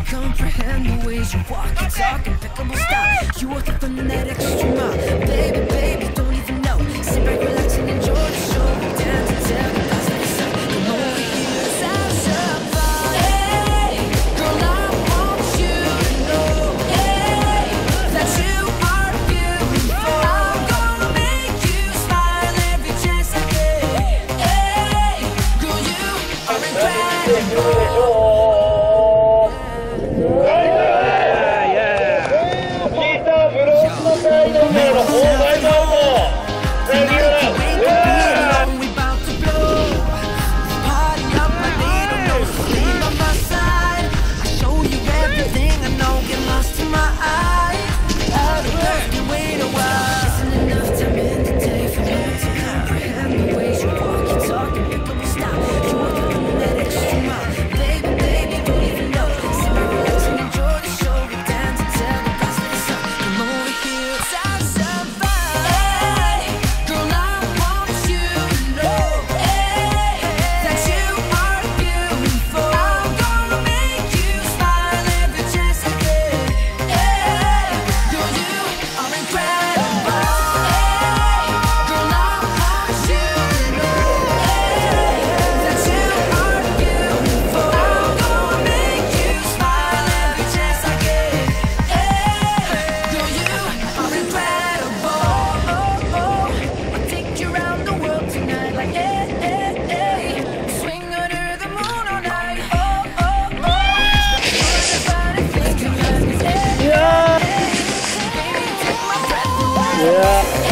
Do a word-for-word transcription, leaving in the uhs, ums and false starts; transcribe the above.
comprehend the ways you walk and talk, impeccable style. You work up on that extra mile. Baby, baby, don't even know. Sit back, relax, and enjoy the show. Dance and tell the guys that it's up. Come over here, let's have some fun. Hey, girl, I want you to know, hey, that you are beautiful. I'm gonna make you smile every chance I get. Hey, girl, you are incredible. Yeah.